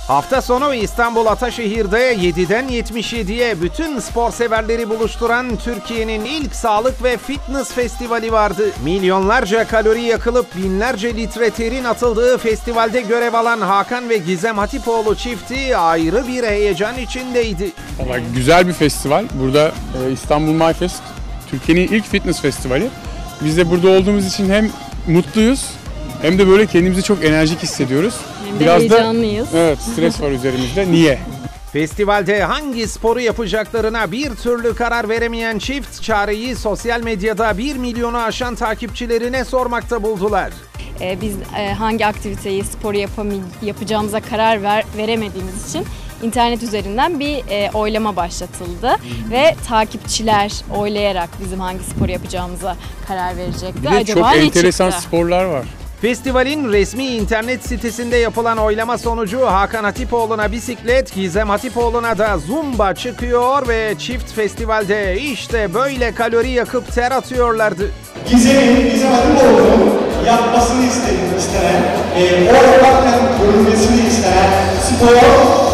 Hafta sonu İstanbul Ataşehir'de 7'den 77'ye bütün spor severleri buluşturan Türkiye'nin ilk sağlık ve fitness festivali vardı. Milyonlarca kalori yakılıp binlerce litre terin atıldığı festivalde görev alan Hakan ve Gizem Hatipoğlu çifti ayrı bir heyecan içindeydi. Vallahi güzel bir festival. Burada İstanbul MyFest Türkiye'nin ilk fitness festivali. Biz de burada olduğumuz için hem mutluyuz hem de böyle kendimizi çok enerjik hissediyoruz. Hem de biraz heyecanlıyız. Evet, stres var üzerimizde. Niye? Festivalde hangi sporu yapacaklarına bir türlü karar veremeyen çift çareyi sosyal medyada 1 milyonu aşan takipçilerine sormakta buldular. Biz hangi aktiviteyi, sporu yapacağımıza karar veremediğimiz için internet üzerinden bir oylama başlatıldı ve takipçiler oylayarak bizim hangi sporu yapacağımıza karar verecekti. Bir de Acaba çok ne enteresan çıktı? sporlar var. Festivalin resmi internet sitesinde yapılan oylama sonucu Hakan Hatipoğlu'na bisiklet, Gizem Hatipoğlu'na da zumba çıkıyor ve çift festivalde işte böyle kalori yakıp ter atıyorlardı. Gizem Hatipoğlu'nun yapmasını istenen, o yaparken görülmesini istenen spor